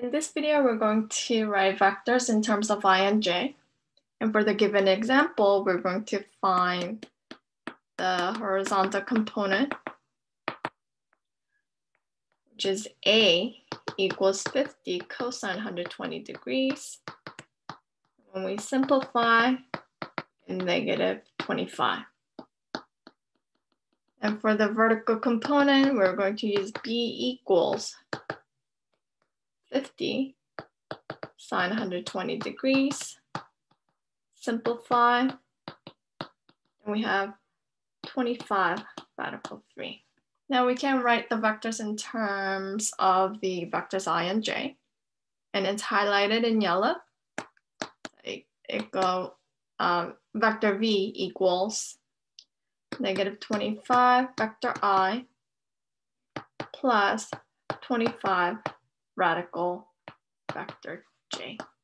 In this video, we're going to write vectors in terms of I and j. And for the given example, we're going to find the horizontal component, which is A equals 50 cosine 120 degrees. When we simplify, negative 25. And for the vertical component, we're going to use B equals 50 sine 120 degrees. Simplify, and we have 25 radical 3. Now we can write the vectors in terms of the vectors I and j, and it's highlighted in yellow. Vector v equals negative 25 vector I plus 25 radical vector j.